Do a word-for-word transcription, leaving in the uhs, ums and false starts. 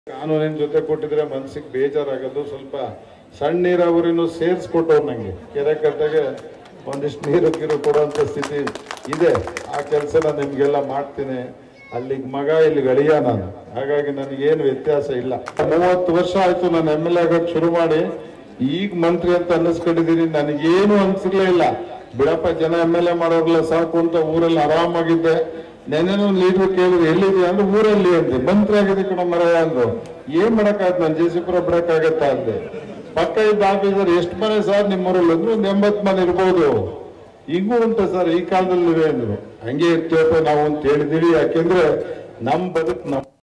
ಕಾನೂನಿನ ಜೊತೆ ಕೊಟ್ಟಿದ್ರೆ ಮನಸ್ಸಿಗೆ ಬೇಜಾರಾಗೋದು. ಸ್ವಲ್ಪ ಸಣ್ಣ ನೀರಾವರಿನೂ ಸೇರಿಸ್ಕೊಟ್ಟವ್ರು ನಂಗೆ ಕೆರೆ ಕಟ್ಟೆಗೆ ಒಂದಿಷ್ಟು ನೀರು ಕಿರು ಕೊಡುವಂಥ ಸ್ಥಿತಿ ಇದೆ. ಆ ಕೆಲಸನ ನಿಮಗೆಲ್ಲ ಮಾಡ್ತೀನಿ. ಅಲ್ಲಿಗೆ ಮಗ ಇಲ್ಲಿ ಗಳಿಯ ನಾನು, ಹಾಗಾಗಿ ನನಗೇನು ವ್ಯತ್ಯಾಸ ಇಲ್ಲ. ಮೂವತ್ತು ವರ್ಷ ಆಯ್ತು ನಾನು ಎಮ್ ಎಲ್ ಎ ಆಗೋಕ್ಕೆ ಶುರು ಮಾಡಿ, ಈಗ ಮಂತ್ರಿ ಅಂತ ಅನ್ನಿಸ್ಕೊಂಡಿದ್ದೀನಿ. ನನಗೇನು ಅನ್ಸಿರ್ಲೇ ಇಲ್ಲ. ಬಿಡಪ್ಪ, ಜನ ಎಮ್ ಎಲ್ ಎ ಮಾಡೋರ್ಲ ಸಾಕು ಅಂತ ಊರಲ್ಲಿ ಆರಾಮಾಗಿದ್ದೆ. ನೆನ್ನೆನೂ ಲೀಡ್ರು ಕೇಳಿದ್ರು ಎಲ್ಲಿದೆ ಅಂದ್ರೆ ಊರಲ್ಲಿ ಅಂದೆ. ಮಂತ್ರಿ ಆಗಿದೆ ಕಣ ಮರಯ ಅಂದ್ರು. ಏನ್ ಮಾಡಕ್ಕಾಗತ್ತೆ, ನಾನು ಜೆಸಿಪುರ ಬಿಡಕ್ಕಾಗತ್ತಾ ಅಂದೆ. ಪಕ್ಕ ಇದ್ದ ಆಫೀಸರ್ ಎಷ್ಟು ಮನೆ ಸರ್ ನಿಮ್ಮೂರಲ್ಲಿ ಅಂದ್ರು, ಒಂದು ಎಂಬತ್ತು ಮನೆ ಇರ್ಬೋದು. ಹಿಂಗೂ ಉಂಟು ಸರ್ ಈ ಕಾಲದಲ್ಲಿ ಅಂದ್ರು. ಹಂಗೆ ಇರ್ತೀವಪ್ಪ ನಾವು ಅಂತ ಹೇಳಿದೀವಿ. ಯಾಕೆಂದ್ರೆ ನಮ್ ಬದುಕು